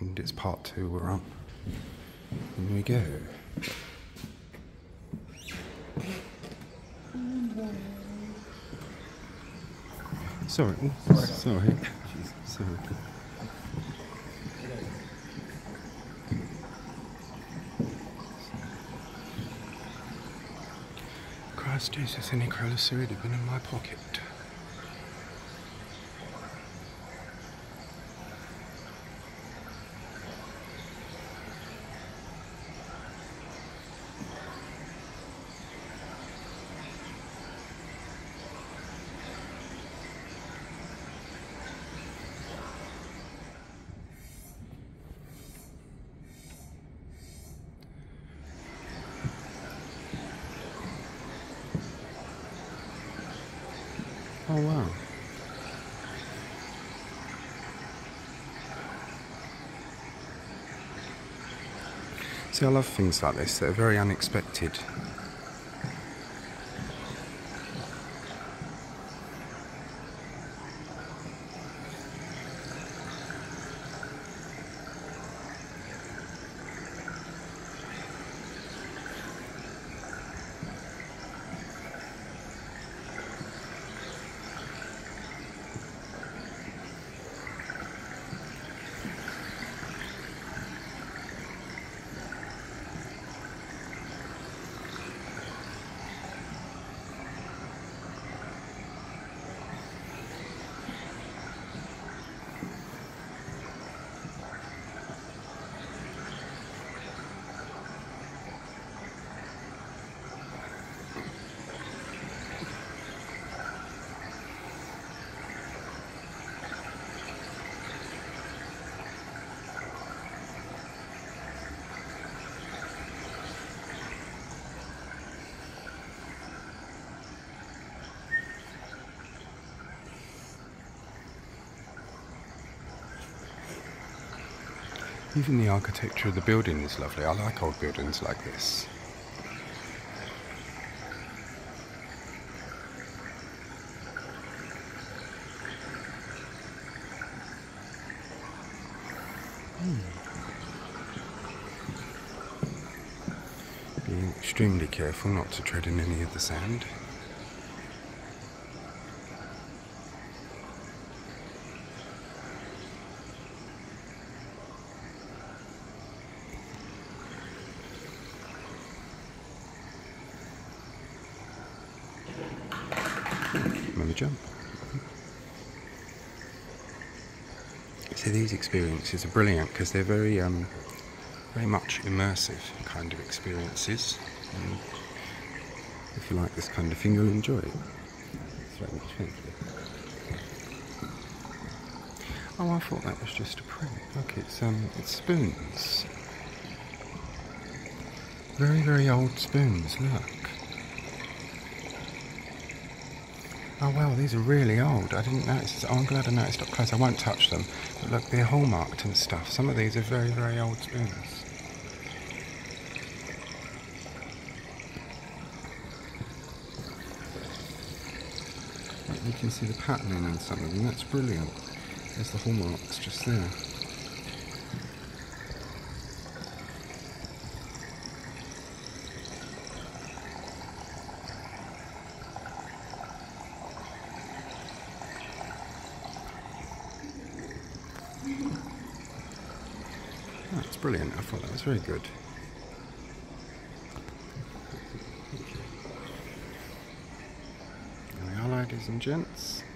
and it's part 2 we're on. In we go. Sorry. Sorry. Sorry. Christ Jesus, any colours already been in my pocket. Oh wow. See, I love things like this that are very unexpected. Even the architecture of the building is lovely. I like old buildings like this. Being extremely careful not to tread in any of the sand. Remember jump. So these experiences are brilliant because they're very much immersive kind of experiences. And if you like this kind of thing, you'll enjoy it. It's very much fun. Oh, I thought that was just a print. Look, it's spoons. Very, very old spoons. Look. Oh wow, these are really old. I didn't notice. Oh, I'm glad I noticed up close. I won't touch them. But look, they're hallmarked and stuff. Some of these are very, very old spoons. You can see the patterning in some of them. That's brilliant. There's the hallmarks just there. That's brilliant. I thought that was very good. There we are, ladies and gents.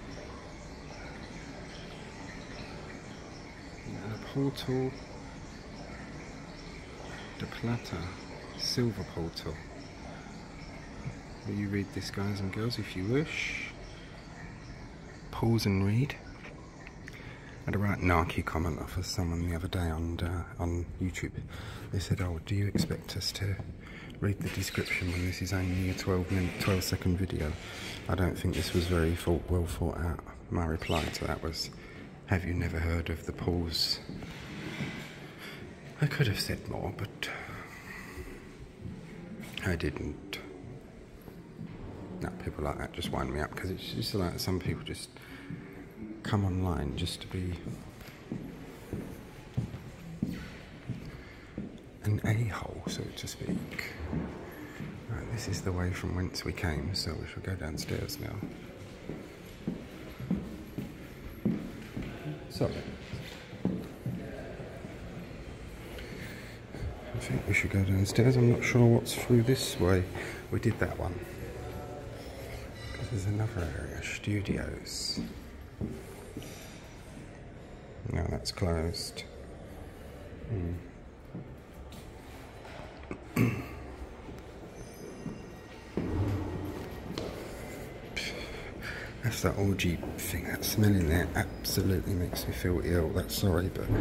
And a portal de plata, silver portal. Will you read this, guys and girls, if you wish? Pause and read. I had a right narky comment off of someone the other day on YouTube. They said, "Oh, do you expect us to read the description when this is only a 12-second video?" I don't think this was very well thought out. My reply to that was, "Have you never heard of the pause?" I could have said more, but I didn't. No, people like that just wind me up, because it's just like some people just come online just to be in a hole, so to speak. Right, this is the way from whence we came, so we shall go downstairs now. So, I think we should go downstairs. I'm not sure what's through this way. We did that one. Because there's another area, studios. No, that's closed. That's that orgy thing, that smell in there absolutely makes me feel ill. That's sorry, but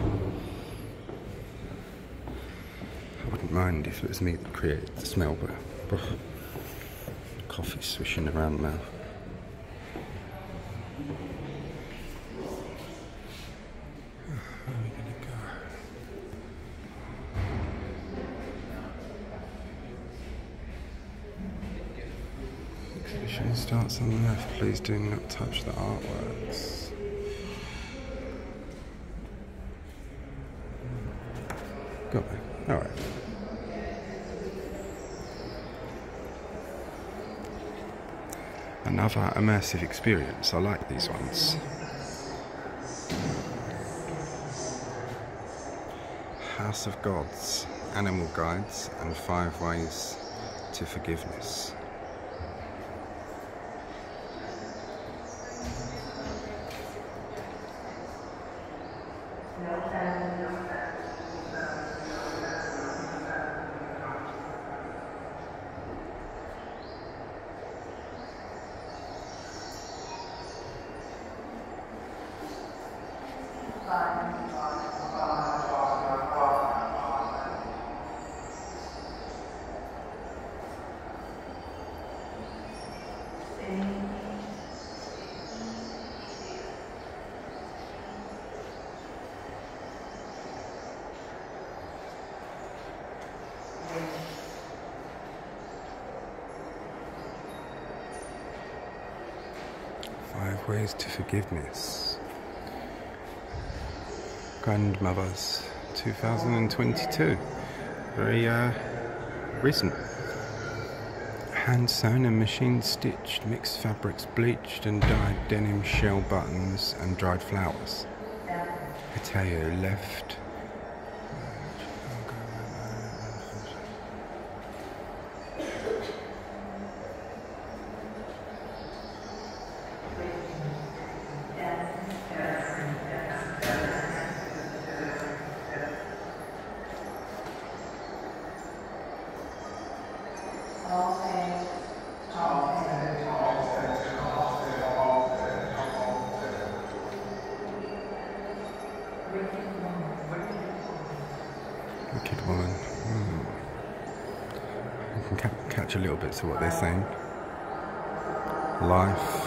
I wouldn't mind if it was me that created the smell, but coffee swishing around now. Where are we going to go? Exhibition starts on the left. Please do not touch the artworks. Got it. Alright. Another immersive experience. I like these ones. House of Gods, Animal Guides, and 5 Ways to Forgiveness. Five Ways to Forgiveness. Grandmothers, 2022. Very recent. Hand sewn and machine stitched, mixed fabrics, bleached and dyed denim shell buttons and dried flowers. Hiteo left. Wicked woman. I can catch a little bit to what they're saying. Life.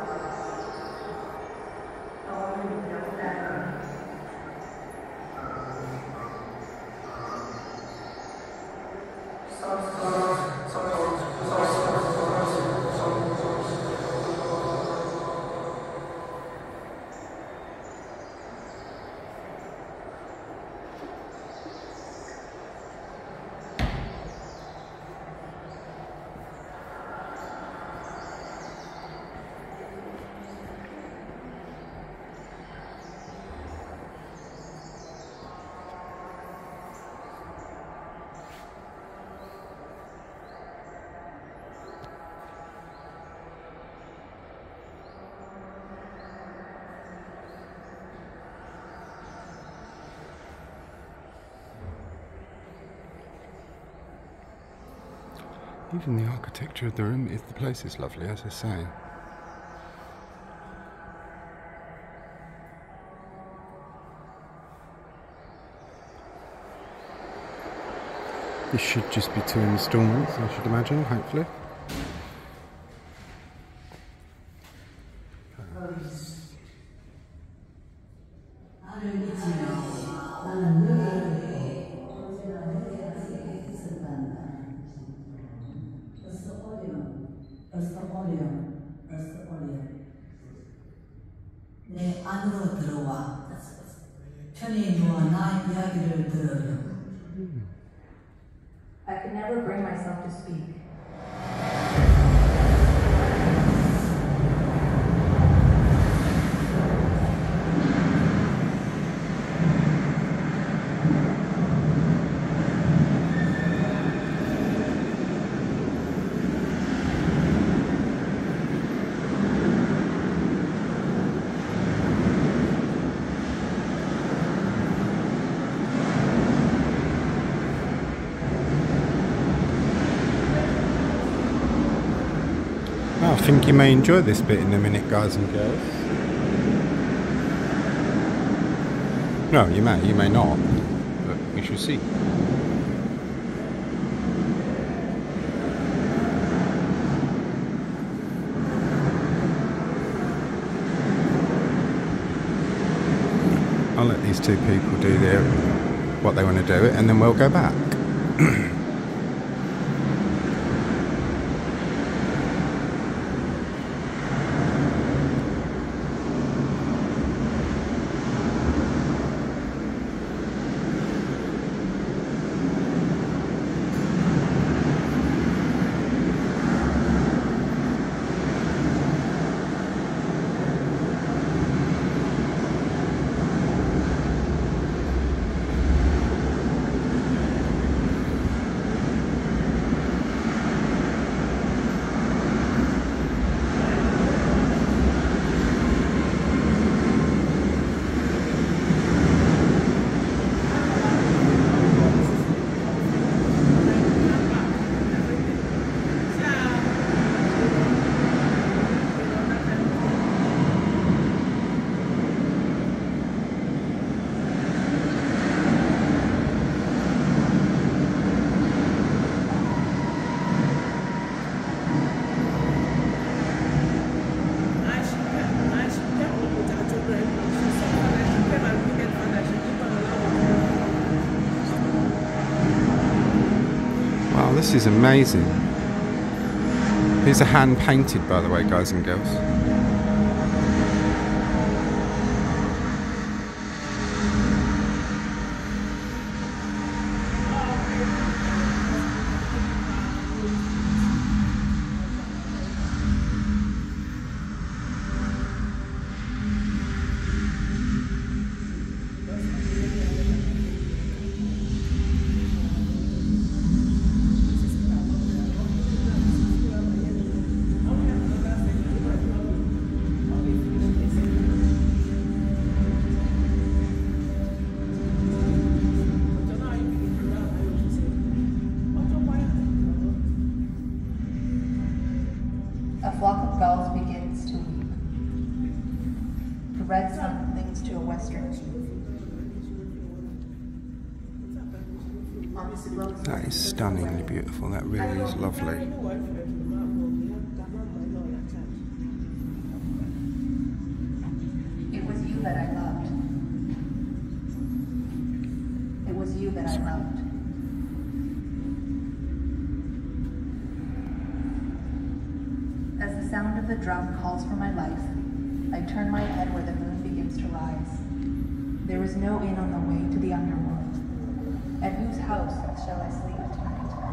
Even the architecture of the room, the place is lovely, as I say. This should just be 2 instalments, I should imagine, hopefully. 내 안으로 들어와 편히 누워 나의 이야기를 들으렴. I could never bring myself to speak. I think you may enjoy this bit in a minute, guys and girls. No, you may not, but we shall see. I'll let these two people do what they want to do, and then we'll go back. This is amazing. These are hand painted, by the way, guys and girls. A flock of gulls begins to weep. The red sun clings to a western sea. That is stunningly beautiful. That really is lovely. It was you that I loved. It was you that I loved. As the sound of the drum calls for my life, I turn my head where the moon begins to rise. There is no inn on the way to the underworld. At whose house shall I sleep tonight?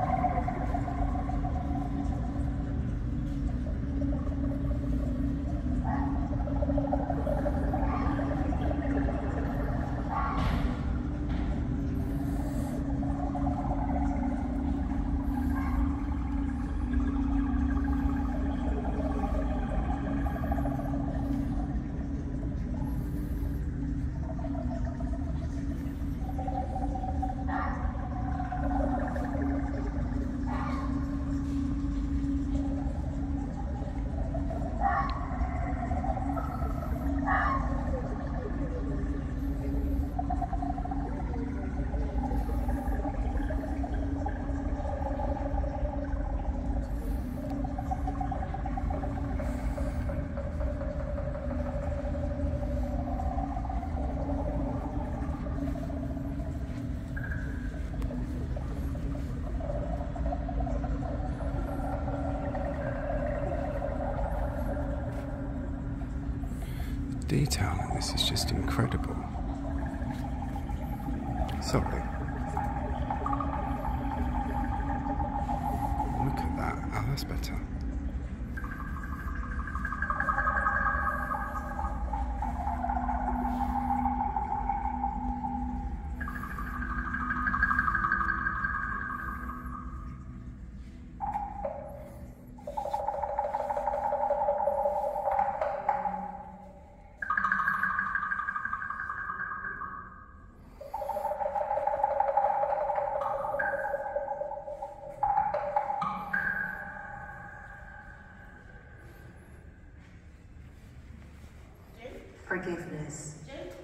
Detail in this is just incredible. Sorry. that's better. Forgiveness.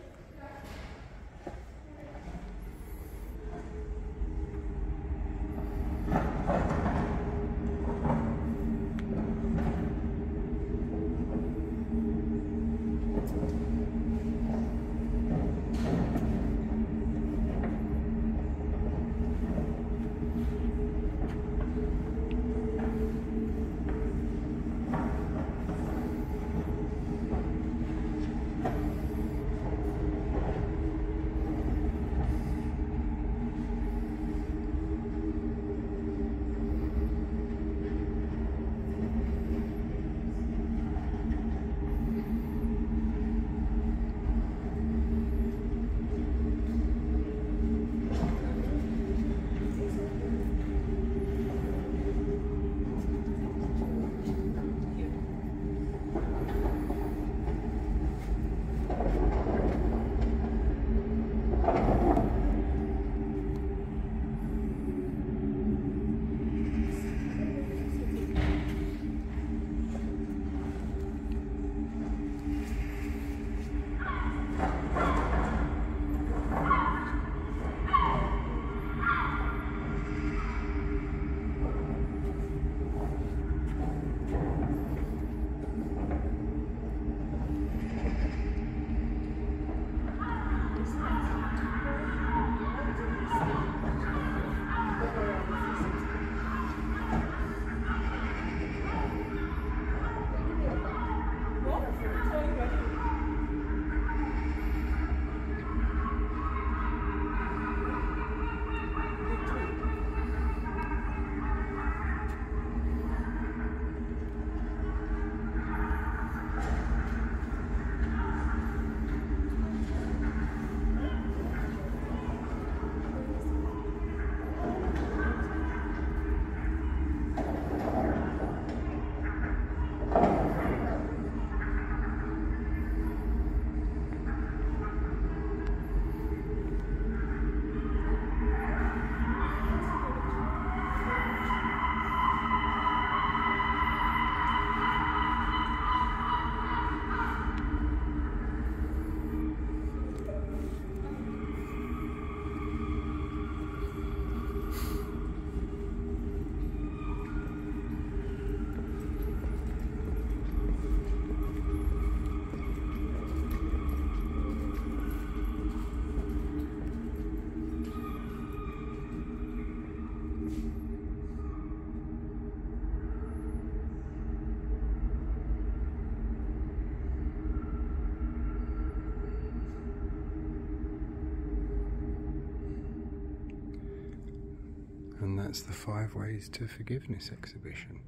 And that's the 5 Ways to Forgiveness exhibition.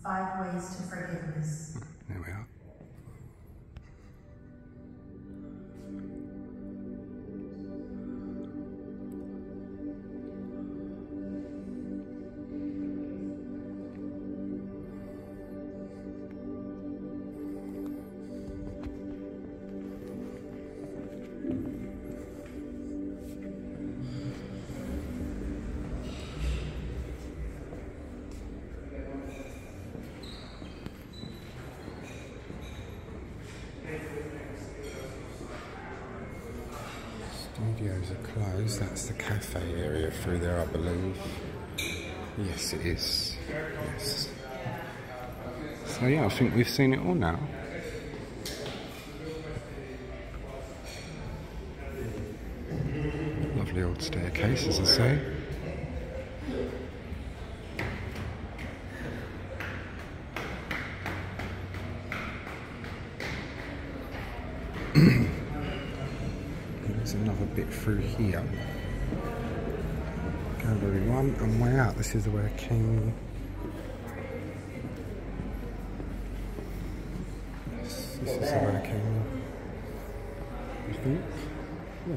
5 Ways to Forgiveness. There we are. Studios are closed. That's the cafe area through there, I believe. Yes, it is. Yes. So yeah, I think we've seen it all now. Lovely old staircase, as I say. There's another bit through here. Gallery 1 and way out. This is where King This is where I came in, I think. Yeah.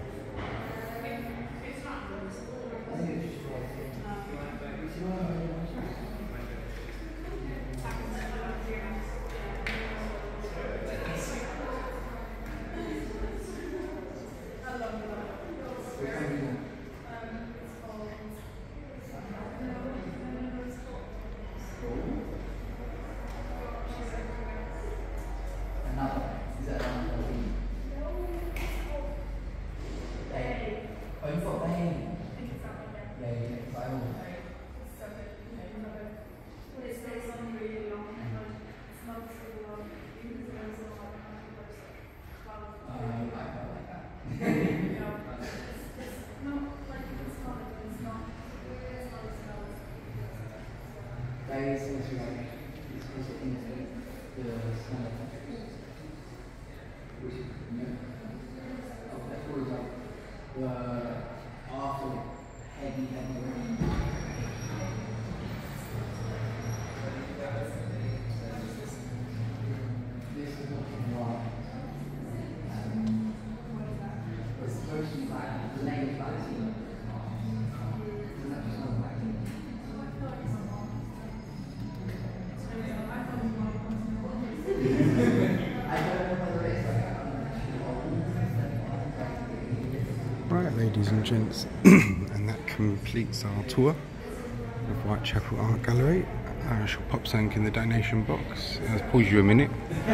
Right, ladies and gents, and that completes our tour of Whitechapel Art Gallery. I shall pop something in the donation box. I'll pause you a minute.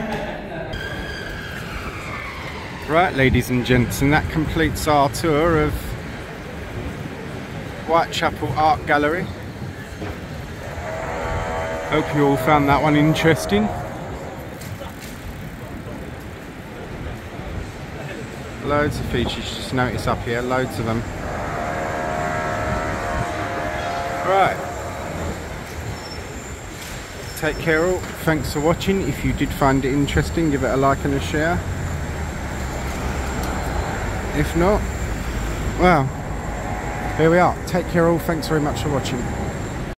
Right, ladies and gents, and that completes our tour of Whitechapel Art Gallery. Hope you all found that one interesting. Loads of features, just notice up here, loads of them. Right. Take care all, thanks for watching. If you did find it interesting, give it a like and a share. If not, well, here we are. Take care all, thanks very much for watching.